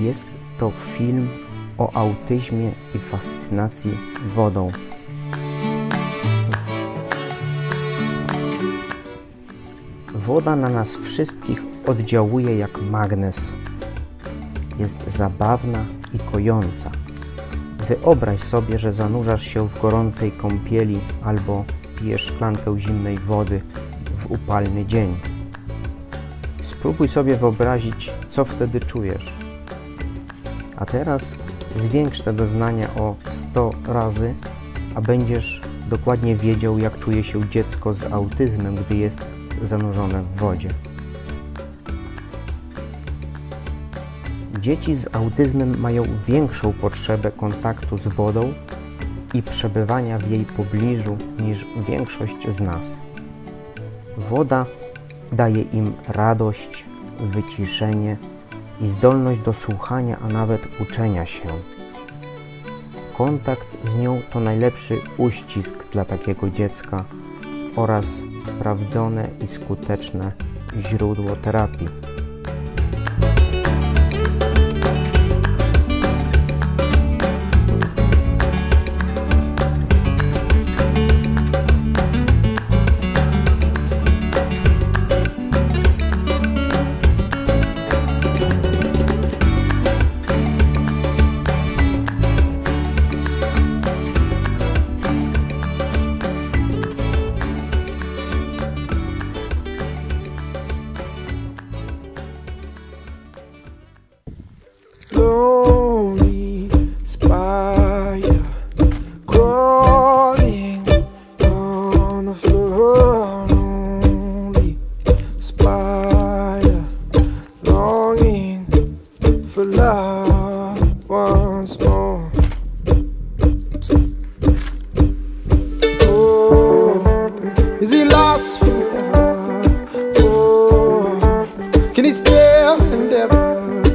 Jest to film o autyzmie i fascynacji wodą. Woda na nas wszystkich oddziałuje jak magnes. Jest zabawna i kojąca. Wyobraź sobie, że zanurzasz się w gorącej kąpieli albo pijesz szklankę zimnej wody w upalny dzień. Spróbuj sobie wyobrazić, co wtedy czujesz. A teraz zwiększ te doznania o 100 razy, a będziesz dokładnie wiedział, jak czuje się dziecko z autyzmem, gdy jest zanurzone w wodzie. Dzieci z autyzmem mają większą potrzebę kontaktu z wodą i przebywania w jej pobliżu niż większość z nas. Woda daje im radość, wyciszenie i zdolność do słuchania, a nawet uczenia się. Kontakt z nią to najlepszy uścisk dla takiego dziecka oraz sprawdzone i skuteczne źródło terapii. Lonely spider crawling on the floor. Lonely spider longing for love once more. Oh, is he lost forever? Oh, can he still endeavor?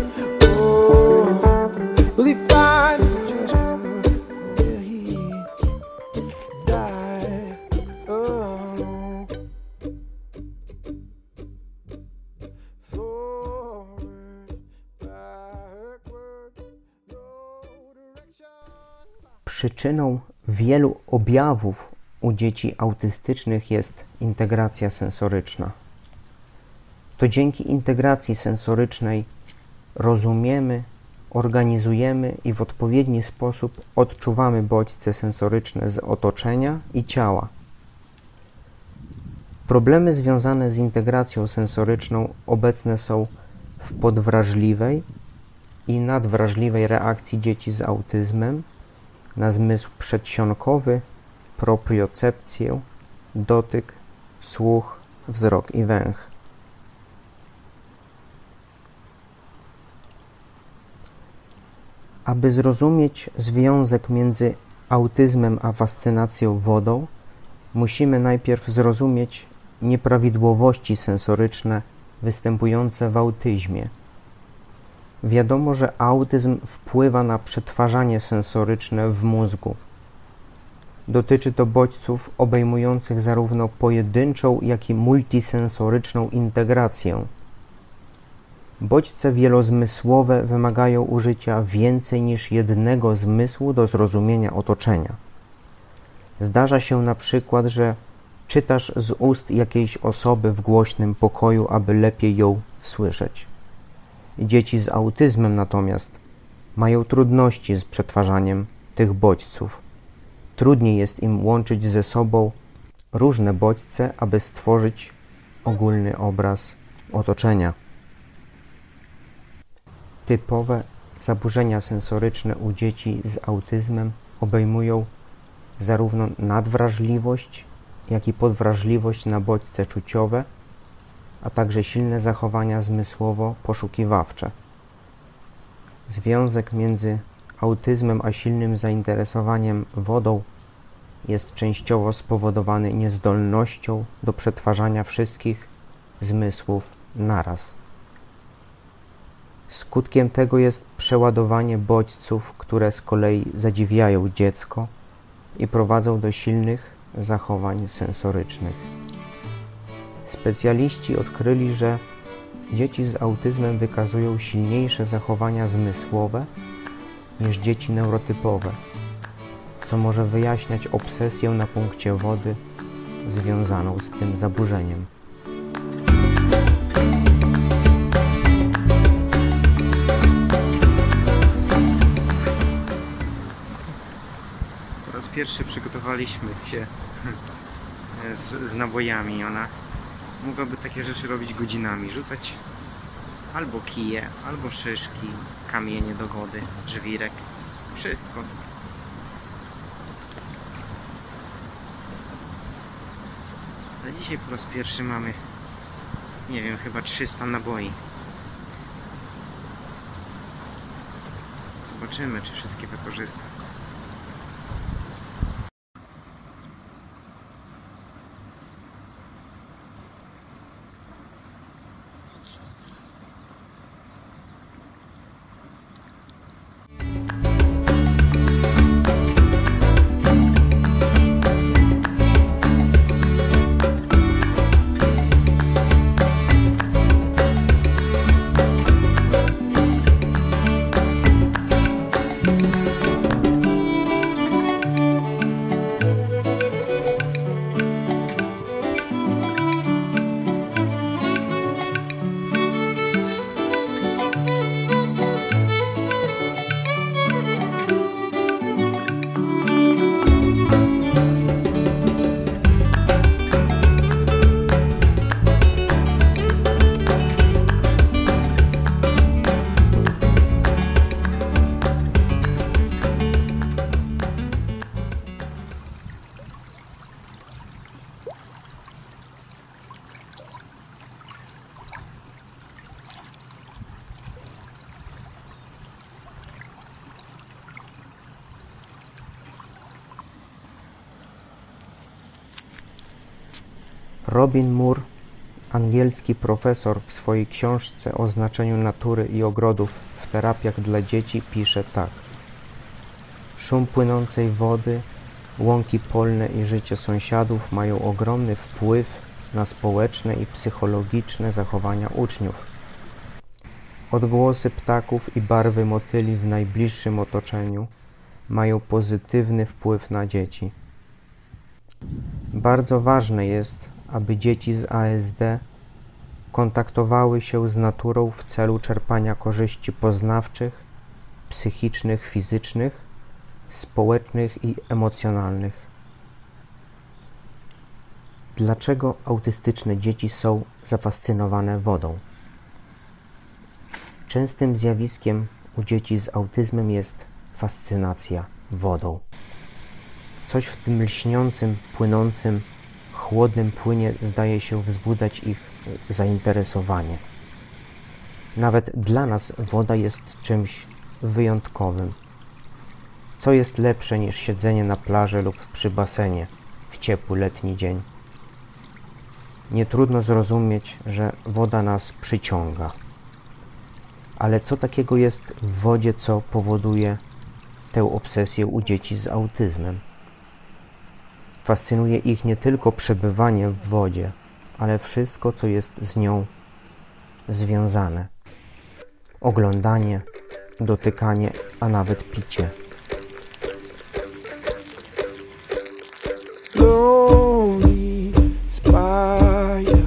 Przyczyną wielu objawów u dzieci autystycznych jest integracja sensoryczna. To dzięki integracji sensorycznej rozumiemy, organizujemy i w odpowiedni sposób odczuwamy bodźce sensoryczne z otoczenia i ciała. Problemy związane z integracją sensoryczną obecne są w podwrażliwej i nadwrażliwej reakcji dzieci z autyzmem na zmysł przedsionkowy, propriocepcję, dotyk, słuch, wzrok i węch. Aby zrozumieć związek między autyzmem a fascynacją wodą, musimy najpierw zrozumieć nieprawidłowości sensoryczne występujące w autyzmie. Wiadomo, że autyzm wpływa na przetwarzanie sensoryczne w mózgu. Dotyczy to bodźców obejmujących zarówno pojedynczą, jak i multisensoryczną integrację. Bodźce wielozmysłowe wymagają użycia więcej niż jednego zmysłu do zrozumienia otoczenia. Zdarza się na przykład, że czytasz z ust jakiejś osoby w głośnym pokoju, aby lepiej ją słyszeć. Dzieci z autyzmem natomiast mają trudności z przetwarzaniem tych bodźców. Trudniej jest im łączyć ze sobą różne bodźce, aby stworzyć ogólny obraz otoczenia. Typowe zaburzenia sensoryczne u dzieci z autyzmem obejmują zarówno nadwrażliwość, jak i podwrażliwość na bodźce czuciowe, a także silne zachowania zmysłowo-poszukiwawcze. Związek między autyzmem a silnym zainteresowaniem wodą jest częściowo spowodowany niezdolnością do przetwarzania wszystkich zmysłów naraz. Skutkiem tego jest przeładowanie bodźców, które z kolei zadziwiają dziecko i prowadzą do silnych zachowań sensorycznych. Specjaliści odkryli, że Dzieci z autyzmem wykazują silniejsze zachowania zmysłowe niż dzieci neurotypowe, co może wyjaśniać obsesję na punkcie wody związaną z tym zaburzeniem. Po raz pierwszy przygotowaliśmy się z nabojami. Ona mogłaby takie rzeczy robić godzinami, rzucać albo kije, albo szyszki, kamienie do wody, żwirek, wszystko. Ale dzisiaj po raz pierwszy mamy, nie wiem, chyba 300 naboi. Zobaczymy, czy wszystkie wykorzysta. Robin Moore, angielski profesor, w swojej książce o znaczeniu natury i ogrodów w terapiach dla dzieci pisze tak: szum płynącej wody, łąki polne i życie sąsiadów mają ogromny wpływ na społeczne i psychologiczne zachowania uczniów. Odgłosy ptaków i barwy motyli w najbliższym otoczeniu mają pozytywny wpływ na dzieci. Bardzo ważne jest, aby dzieci z ASD kontaktowały się z naturą w celu czerpania korzyści poznawczych, psychicznych, fizycznych, społecznych i emocjonalnych. Dlaczego autystyczne dzieci są zafascynowane wodą? Częstym zjawiskiem u dzieci z autyzmem jest fascynacja wodą. Coś w tym lśniącym, płynącym, chłodnym płynie zdaje się wzbudzać ich zainteresowanie. Nawet dla nas woda jest czymś wyjątkowym. Co jest lepsze niż siedzenie na plaży lub przy basenie w ciepły letni dzień? Nie trudno zrozumieć, że woda nas przyciąga. Ale co takiego jest w wodzie, co powoduje tę obsesję u dzieci z autyzmem? Fascynuje ich nie tylko przebywanie w wodzie, ale wszystko, co jest z nią związane. Oglądanie, dotykanie, a nawet picie. Lonely spider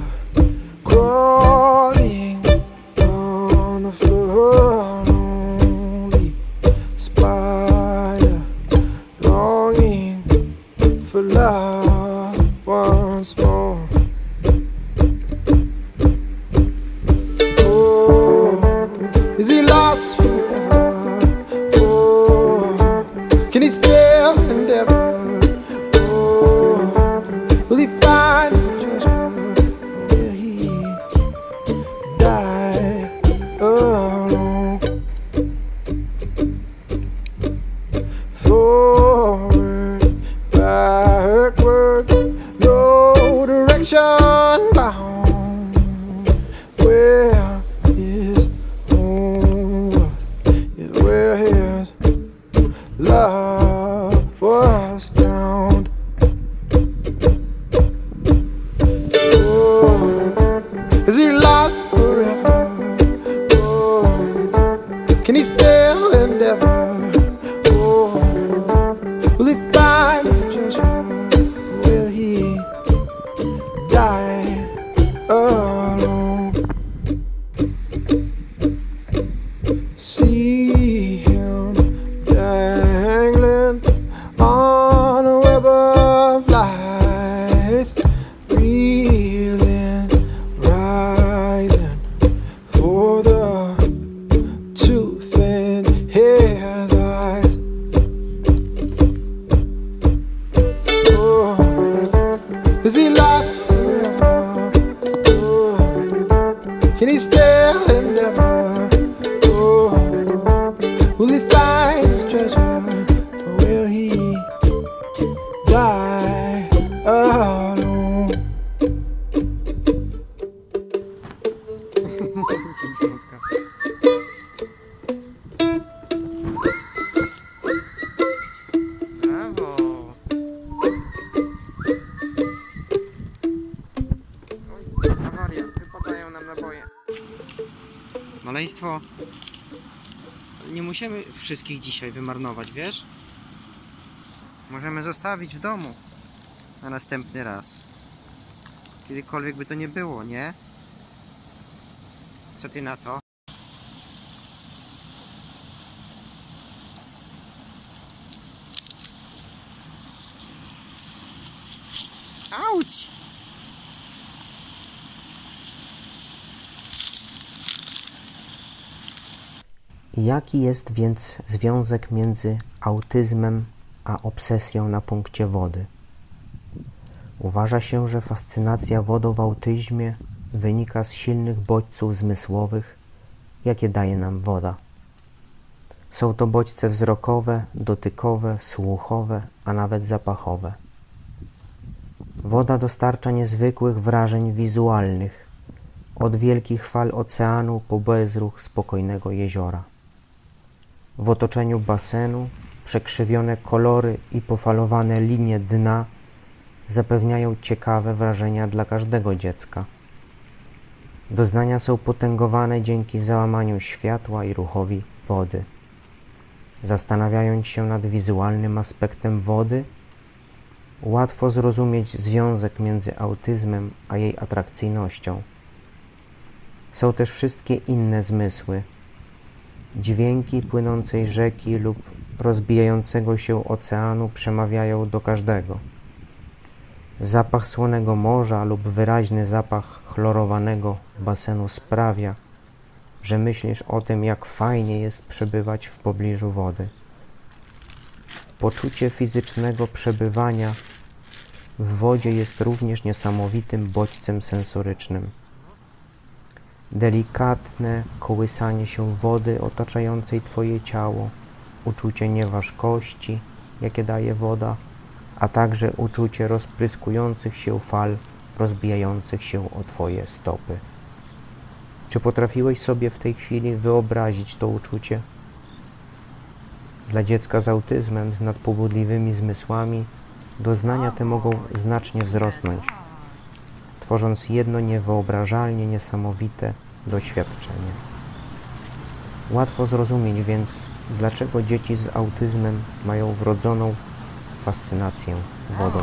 crawling on the floor. Lonely spider longing for love once more. Oh, is he lost forever? Oh, can he still endeavor? Will he find his treasure? Will he die alone? Forward, backward, no direction bound. Where is home? Is where his love was drowned. Is he lost forever? Can he still endeavor? Oh, will he find his treasure, or will he die alone? Brawo! Oj, awaria, wypadają nam naboje. Maleństwo, nie musimy wszystkich dzisiaj wymarnować, wiesz? Możemy zostawić w domu na następny raz. Kiedykolwiek by to nie było, nie? Co ty na to? Auć! Jaki jest więc związek między autyzmem a obsesją na punkcie wody? Uważa się, że fascynacja wodą w autyzmie wynika z silnych bodźców zmysłowych, jakie daje nam woda. Są to bodźce wzrokowe, dotykowe, słuchowe, a nawet zapachowe. Woda dostarcza niezwykłych wrażeń wizualnych, od wielkich fal oceanu po bezruch spokojnego jeziora. W otoczeniu basenu przekrzywione kolory i pofalowane linie dna zapewniają ciekawe wrażenia dla każdego dziecka. Doznania są potęgowane dzięki załamaniu światła i ruchowi wody. Zastanawiając się nad wizualnym aspektem wody, łatwo zrozumieć związek między autyzmem a jej atrakcyjnością. Są też wszystkie inne zmysły. Dźwięki płynącej rzeki lub rozbijającego się oceanu przemawiają do każdego. Zapach słonego morza lub wyraźny zapach chlorowanego basenu sprawia, że myślisz o tym, jak fajnie jest przebywać w pobliżu wody. Poczucie fizycznego przebywania w wodzie jest również niesamowitym bodźcem sensorycznym. Delikatne kołysanie się wody otaczającej Twoje ciało, uczucie nieważkości, jakie daje woda, a także uczucie rozpryskujących się fal rozbijających się o Twoje stopy. Czy potrafiłeś sobie w tej chwili wyobrazić to uczucie? Dla dziecka z autyzmem, z nadpobudliwymi zmysłami, doznania te mogą znacznie wzrosnąć, tworząc jedno niewyobrażalnie niesamowite doświadczenie. Łatwo zrozumieć więc, dlaczego dzieci z autyzmem mają wrodzoną fascynację wodą.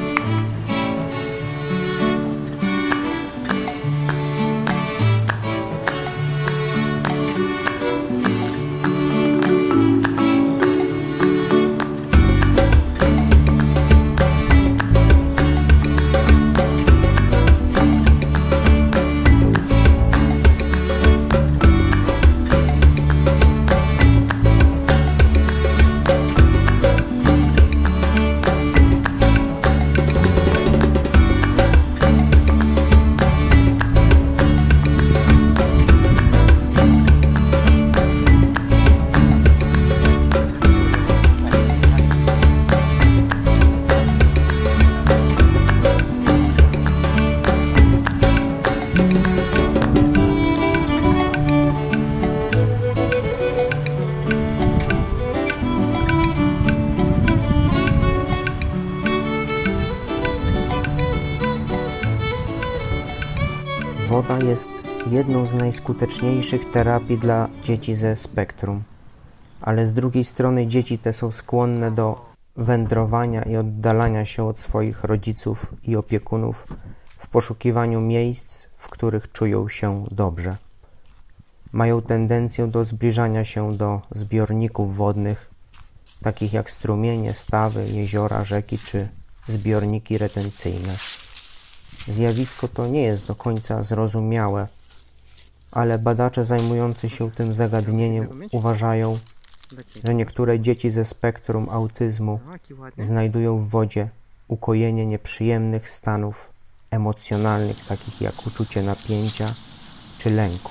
Woda jest jedną z najskuteczniejszych terapii dla dzieci ze spektrum, ale z drugiej strony dzieci te są skłonne do wędrowania i oddalania się od swoich rodziców i opiekunów w poszukiwaniu miejsc, w których czują się dobrze. Mają tendencję do zbliżania się do zbiorników wodnych, takich jak strumienie, stawy, jeziora, rzeki czy zbiorniki retencyjne. Zjawisko to nie jest do końca zrozumiałe, ale badacze zajmujący się tym zagadnieniem uważają, że niektóre dzieci ze spektrum autyzmu znajdują w wodzie ukojenie nieprzyjemnych stanów emocjonalnych, takich jak uczucie napięcia, czy lęku.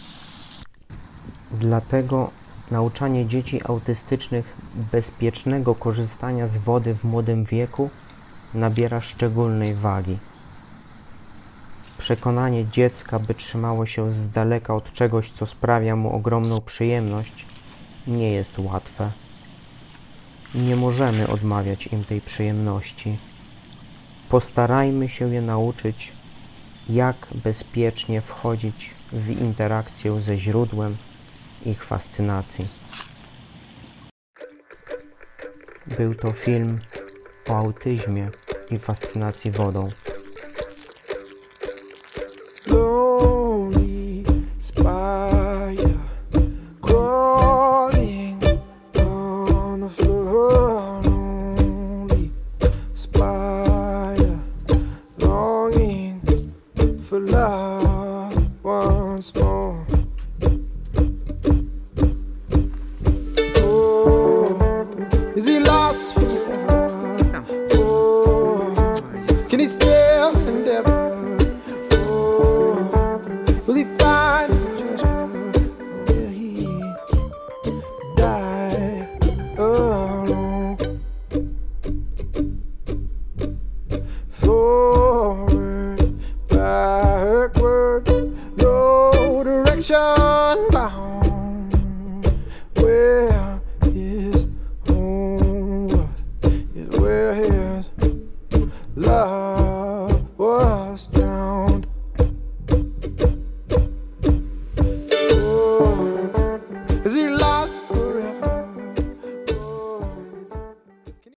Dlatego nauczanie dzieci autystycznych bezpiecznego korzystania z wody w młodym wieku nabiera szczególnej wagi. Przekonanie dziecka, by trzymało się z daleka od czegoś, co sprawia mu ogromną przyjemność, nie jest łatwe. Nie możemy odmawiać im tej przyjemności. Postarajmy się je nauczyć, jak bezpiecznie wchodzić w interakcję ze źródłem ich fascynacji. Był to film o autyzmie i fascynacji wodą. Lonely spider crawling on the floor. Lonely spider longing for love once more. Oh, is he lost forever? Oh, can he still endeavor? Will he find his treasure, or will he die alone? Forward, backward, no direction bound. Where is home? What is where his love was drowned?